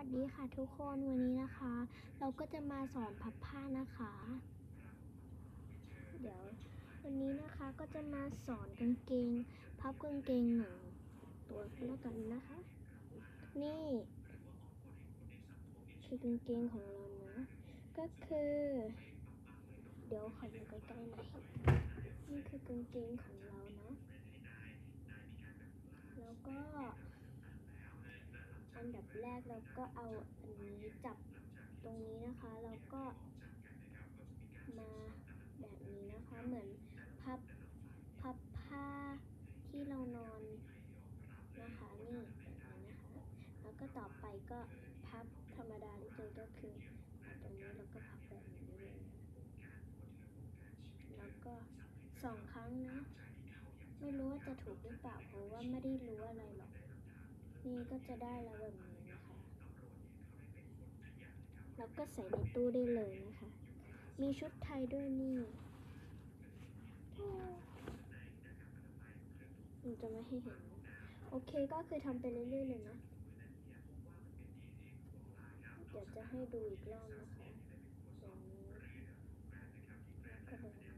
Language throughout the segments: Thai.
สดีค่ะทุกคนวันนี้นะคะ เราก็จะมาสอนพับผ้านะคะ เดี๋ยววันนี้นะคะก็จะมาสอนกางเกงพับกางเกงหนึ่งตัวแล้วกันนะคะ นี่คือกางเกงของเรานะก็คือเดี๋ยวขอดูใกล้ๆหน่อยนี่คือกางเกงของเรานะแล้วก็อันดับแรกเราก็เอาอันนี้จับตรงนี้นะคะแล้วก็มาแบบนี้นะคะเหมือนพับผ้าที่เรานอนนะคะนี่แบบนี้นะคะแล้วก็ต่อไปก็พับธรรมดาเลยก็คือตรงนี้แล้วก็พับแบบนี้เลยแล้วก็2 ครั้งนะไม่รู้ว่าจะถูกหรือเปล่าเพราะว่าไม่ได้รู้อะไรหรอกนี่ก็จะได้แล้วแบบนี้นะคะแล้วก็ใส่ในตู้ได้เลยนะคะมีชุดไทยด้วยนี่มันจะไม่ให้เห็นโอเคก็คือทำไปเรื่อยๆเลยนะเดี๋ยวจะให้ดูอีกรอบนะคะอย่างนี้แล้วก็แบบนี้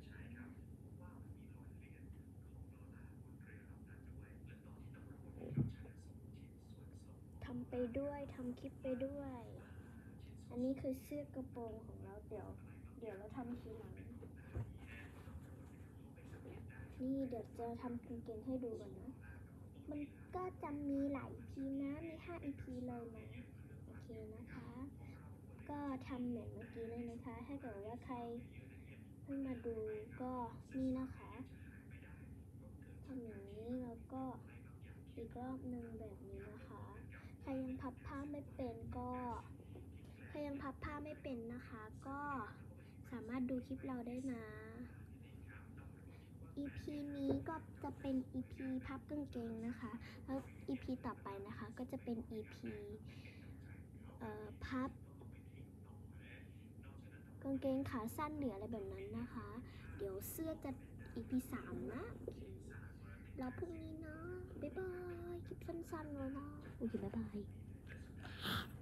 ทำไปด้วยทำคลิปไปด้วยอันนี้คือเสื้อกระโปรงของเราเดี๋ยวเราทำทีหลังนี่เดี๋ยวจะทำกางเกงให้ดูก่อนนะมันก็จะมีหลาย EP นะมี5 EP เลยนะโอเคนะคะก็ทำเหมือนเมื่อกี้เลยนะคะถ้าเกิดว่าใครเพิ่งมาดูก็นี่นะคะทำอย่างนี้แล้วก็อีกรอบหนึ่งแบบนี้นะคะใครยังพับผ้าไม่เป็นนะคะก็สามารถดูคลิปเราได้นะ EP นี้ก็จะเป็น EP พับกางเกงนะคะแล้ว EP ต่อไปนะคะก็จะเป็น EP พับกางเกงขาสั้นหรืออะไรแบบนั้นนะคะเดี๋ยวเสื้อจะ EP 3นะแล้วพรุ่งนี้นะบ๊ายบายคลิปสั้นๆเลยนะโอเคบ๊ายบาย